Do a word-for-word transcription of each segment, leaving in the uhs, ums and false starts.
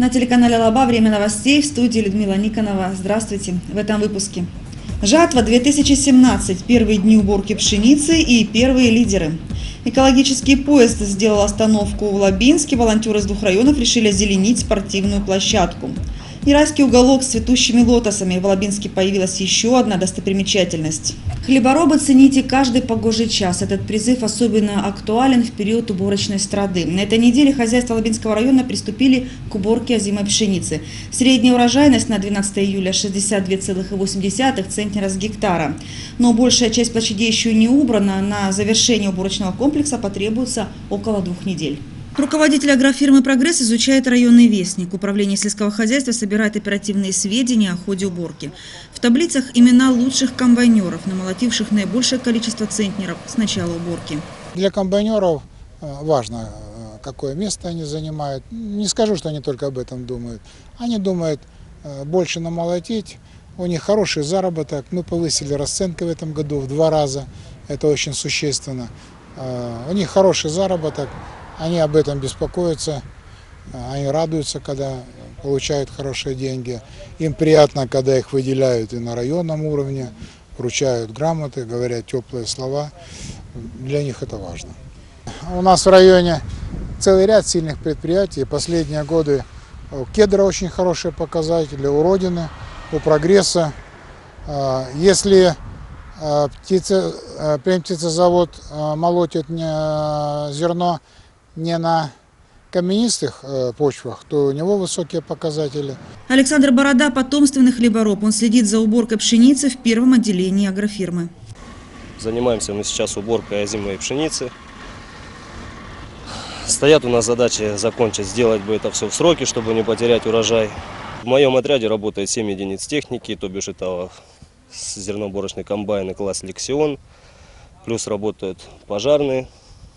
На телеканале Лаба время новостей, в студии Людмила Никонова. Здравствуйте. В этом выпуске. Жатва две тысячи семнадцать. Первые дни уборки пшеницы и первые лидеры. Экологический поезд сделал остановку в Лабинске. Волонтеры из двух районов решили озеленить спортивную площадку. И райский уголок с цветущими лотосами. В Лабинске появилась еще одна достопримечательность. Хлеборобы, цените каждый погожий час. Этот призыв особенно актуален в период уборочной страды. На этой неделе хозяйства Лабинского района приступили к уборке озимой пшеницы. Средняя урожайность на двенадцатое июля шестьдесят две целых восемь десятых центнера с гектара. Но большая часть площадей еще не убрана. На завершение уборочного комплекса потребуется около двух недель. Руководитель агрофирмы «Прогресс» изучает районный вестник. Управление сельского хозяйства собирает оперативные сведения о ходе уборки. В таблицах имена лучших комбайнеров, намолотивших наибольшее количество центнеров с начала уборки. Для комбайнеров важно, какое место они занимают. Не скажу, что они только об этом думают. Они думают больше намолотить. У них хороший заработок. Мы повысили расценки в этом году в два раза. Это очень существенно. У них хороший заработок. Они об этом беспокоятся, они радуются, когда получают хорошие деньги. Им приятно, когда их выделяют и на районном уровне, вручают грамоты, говорят теплые слова. Для них это важно. У нас в районе целый ряд сильных предприятий. Последние годы у Кедра очень хорошие показатели, у Родины, у Прогресса. Если птица, птицезавод молотит зерно не на каменистых почвах, то у него высокие показатели. Александр Борода – потомственный хлебороб. Он следит за уборкой пшеницы в первом отделении агрофирмы. Занимаемся мы сейчас уборкой озимой пшеницы. Стоят у нас задачи закончить, сделать бы это все в сроки, чтобы не потерять урожай. В моем отряде работает семь единиц техники, то бишь это зерноборочный комбайн и класс Лексион. Плюс работают пожарные.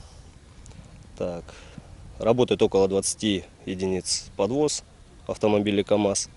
Так, работает около двадцати единиц подвоз, автомобилей КАМАЗ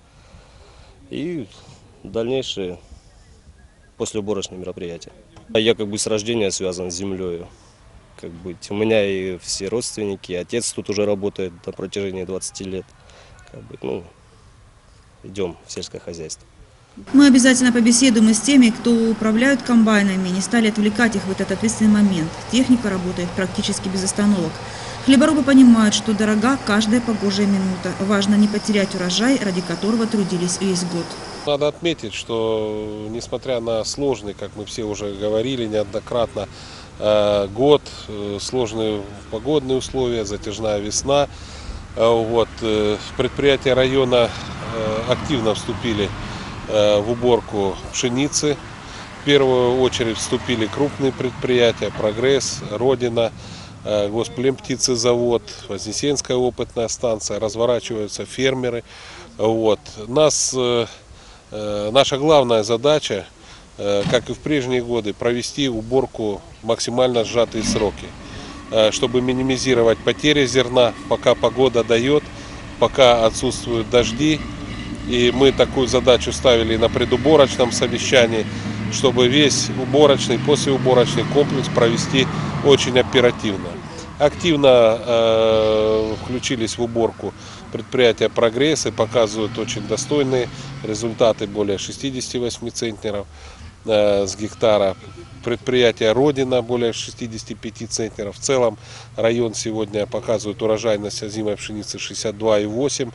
и дальнейшие послеуборочные мероприятия. Я как бы с рождения связан с землей. Как бы, у меня и все родственники, отец тут уже работает на протяжении двадцати лет. Как бы, ну, идем в сельское хозяйство. Мы обязательно побеседуем и с теми, кто управляют комбайнами, не стали отвлекать их в этот ответственный момент. Техника работает практически без остановок. Хлеборобы понимают, что дорога каждая погожая минута. Важно не потерять урожай, ради которого трудились весь год. Надо отметить, что несмотря на сложный, как мы все уже говорили неоднократно, год, сложные погодные условия, затяжная весна, вот, предприятия района активно вступили в уборку пшеницы. В первую очередь вступили крупные предприятия: «Прогресс», «Родина», Госплемптицезавод, Вознесенская опытная станция, разворачиваются фермеры. Вот. Нас, наша главная задача, как и в прежние годы, провести уборку в максимально сжатые сроки, чтобы минимизировать потери зерна, пока погода дает, пока отсутствуют дожди. И мы такую задачу ставили на предуборочном совещании, чтобы весь уборочный, послеуборочный комплекс провести очень оперативно. Активно э, включились в уборку предприятия «Прогресс» и показывают очень достойные результаты, более шестидесяти восьми центнеров э, с гектара. Предприятие «Родина» более шестидесяти пяти центнеров. В целом район сегодня показывает урожайность озимой пшеницы шестьдесят два и восемь.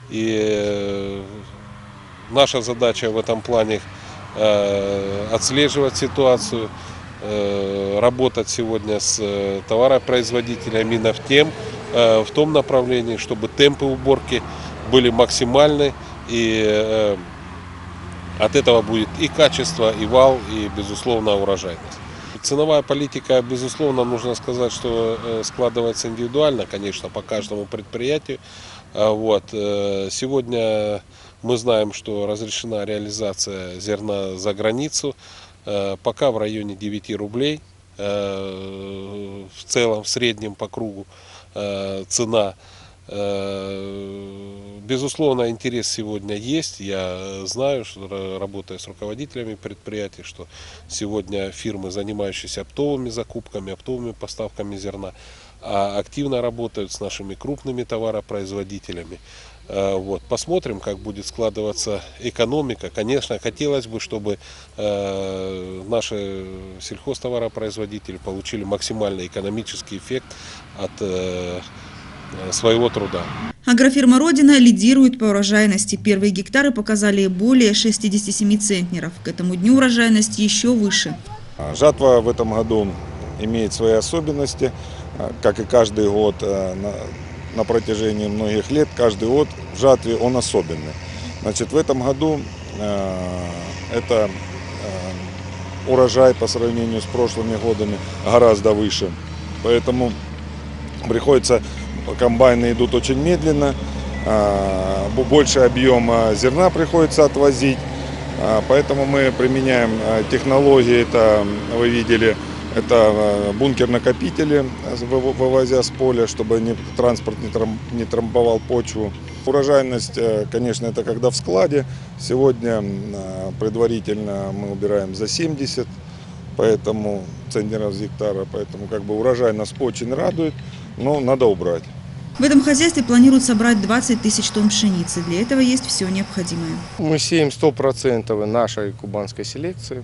И наша задача в этом плане отслеживать ситуацию, работать сегодня с товаропроизводителями именно в, тем, в том направлении, чтобы темпы уборки были максимальны, и от этого будет и качество, и вал, и, безусловно, урожайность. Ценовая политика, безусловно, нужно сказать, что складывается индивидуально, конечно, по каждому предприятию. Вот. Сегодня мы знаем, что разрешена реализация зерна за границу, пока в районе девяти рублей, в целом, в среднем по кругу цена. Безусловно, интерес сегодня есть. Я знаю, что, работая с руководителями предприятий, что сегодня фирмы, занимающиеся оптовыми закупками, оптовыми поставками зерна, активно работают с нашими крупными товаропроизводителями. Вот. Посмотрим, как будет складываться экономика. Конечно, хотелось бы, чтобы наши сельхозтоваропроизводители получили максимальный экономический эффект от своего труда. Агрофирма «Родина» лидирует по урожайности. Первые гектары показали более шестидесяти семи центнеров. К этому дню урожайность еще выше. Жатва в этом году имеет свои особенности, как и каждый год на, на протяжении многих лет. Каждый год в жатве он особенный. Значит, в этом году э, это э, урожай по сравнению с прошлыми годами гораздо выше. Поэтому приходится, комбайны идут очень медленно, э, больше объема зерна приходится отвозить. Поэтому мы применяем технологии, это вы видели, это бункер-накопители, вывозя с поля, чтобы транспорт не трамбовал почву. Урожайность, конечно, это когда в складе. Сегодня предварительно мы убираем за семьдесят, поэтому центнеров с гектара, поэтому как бы урожай нас очень радует, но надо убрать. В этом хозяйстве планируют собрать двадцать тысяч тонн пшеницы. Для этого есть все необходимое. Мы сеем сто процентов нашей кубанской селекции.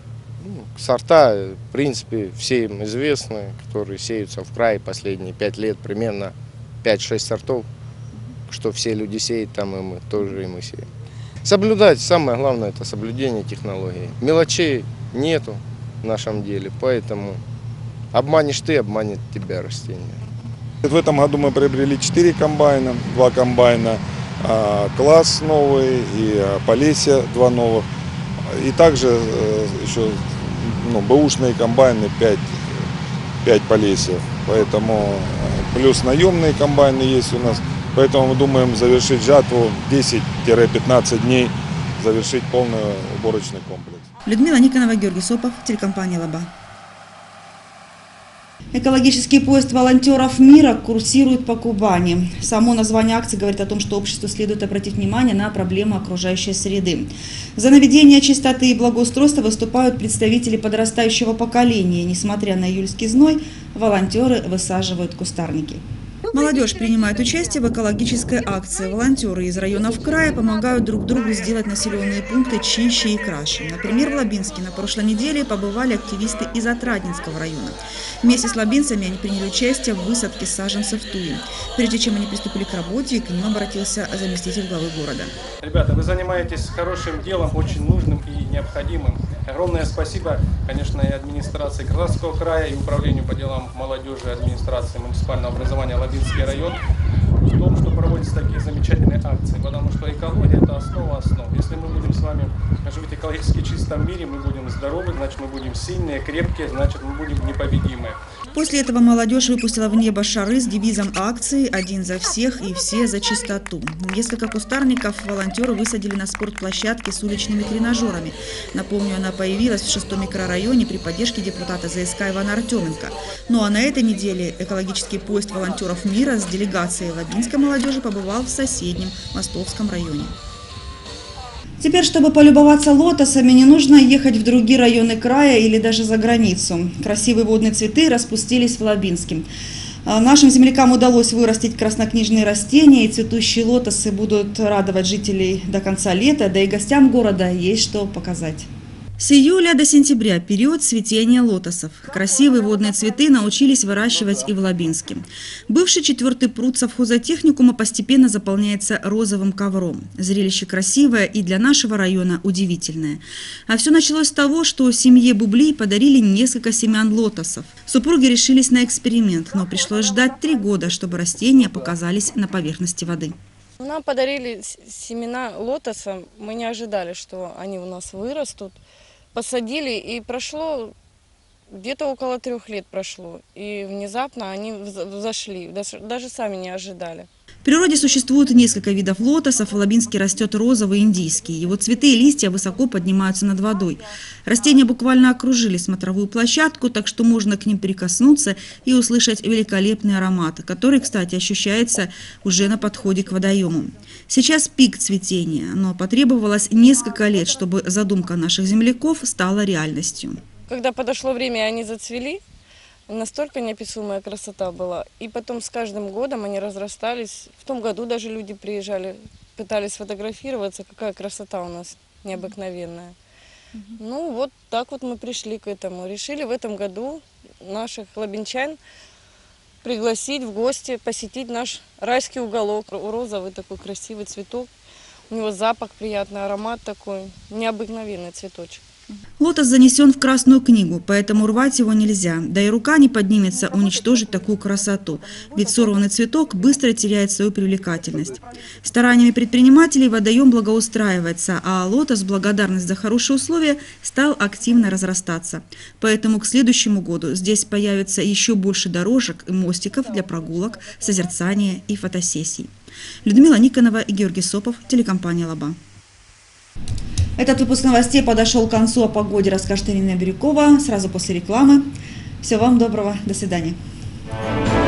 Сорта, в принципе, все им известны, которые сеются в крае последние пять лет, примерно пять-шесть сортов, что все люди сеют, там и мы тоже и мы сеем. Соблюдать, самое главное, это соблюдение технологий. Мелочей нету в нашем деле, поэтому обманешь ты, обманет тебя растение. В этом году мы приобрели четыре комбайна, два комбайна, класс новый и Полесье два новых. И также еще ну, бэушные комбайны пять, пять Полесьев. Поэтому плюс наемные комбайны есть у нас. Поэтому мы думаем завершить жатву десять-пятнадцать дней, завершить полный уборочный комплекс. Людмила Никонова, Георгий Сопов, телекомпания «Лаба». Экологический поезд волонтеров мира курсирует по Кубани. Само название акции говорит о том, что обществу следует обратить внимание на проблему окружающей среды. За наведение чистоты и благоустройства выступают представители подрастающего поколения. Несмотря на июльский зной, волонтеры высаживают кустарники. Молодежь принимает участие в экологической акции. Волонтеры из районов края помогают друг другу сделать населенные пункты чище и краше. Например, в Лабинске на прошлой неделе побывали активисты из Отрадненского района. Вместе с лабинцами они приняли участие в высадке саженцев туи. Прежде чем они приступили к работе, к ним обратился заместитель главы города. Ребята, вы занимаетесь хорошим делом, очень нужным и необходимым. Огромное спасибо, конечно, и администрации Краснодарского края, и управлению по делам молодежи, администрации муниципального образования Лабинский район в том, что проводятся такие замечательные акции. Потому что экология – это основа основ. Если мы будем с вами жить экологически чистом мире, мы будем здоровы, значит мы будем сильные, крепкие, значит мы будем непобедимые. После этого молодежь выпустила в небо шары с девизом акции «Один за всех и все за чистоту». Несколько кустарников волонтеры высадили на спортплощадке с уличными тренажерами. Напомню, она появилась в шестом микрорайоне при поддержке депутата ЗСК Ивана Артеменко. Ну а на этой неделе экологический поезд волонтеров мира с делегацией лабинской молодежи побывал в соседнем Мостовском районе. Теперь, чтобы полюбоваться лотосами, не нужно ехать в другие районы края или даже за границу. Красивые водные цветы распустились в Лабинске. Нашим землякам удалось вырастить краснокнижные растения, и цветущие лотосы будут радовать жителей до конца лета, да и гостям города есть что показать. С июля до сентября – период цветения лотосов. Красивые водные цветы научились выращивать и в Лабинске. Бывший четвертый пруд совхозотехникума постепенно заполняется розовым ковром. Зрелище красивое и для нашего района удивительное. А все началось с того, что семье Бублей подарили несколько семян лотосов. Супруги решились на эксперимент, но пришлось ждать три года, чтобы растения показались на поверхности воды. Нам подарили семена лотоса, мы не ожидали, что они у нас вырастут. Посадили, и прошло где-то около трех лет прошло, и внезапно они взошли, даже сами не ожидали. В природе существует несколько видов лотосов. В Лабинске растет розовый индийский. Его цветы и листья высоко поднимаются над водой. Растения буквально окружили смотровую площадку, так что можно к ним прикоснуться и услышать великолепный аромат, который, кстати, ощущается уже на подходе к водоему. Сейчас пик цветения, но потребовалось несколько лет, чтобы задумка наших земляков стала реальностью. Когда подошло время, они зацвели, Настолько неописуемая красота была. И потом с каждым годом они разрастались. В том году даже люди приезжали, пытались фотографироваться. Какая красота у нас необыкновенная. Ну вот так вот мы пришли к этому. Решили в этом году наших лабинчан пригласить в гости, посетить наш райский уголок. Розовый такой красивый цветок. У него запах приятный, аромат такой, необыкновенный цветочек. Лотос занесен в Красную книгу, поэтому рвать его нельзя. Да и рука не поднимется уничтожить такую красоту, ведь сорванный цветок быстро теряет свою привлекательность. Стараниями предпринимателей водоем благоустраивается, а лотос, в благодарность за хорошие условия, стал активно разрастаться. Поэтому к следующему году здесь появится еще больше дорожек и мостиков для прогулок, созерцания и фотосессий. Людмила Никонова и Георгий Сопов, телекомпания «Лаба». Этот выпуск новостей подошел к концу. О погоде расскажет Ирина Бирюкова сразу после рекламы. Всего вам доброго. До свидания.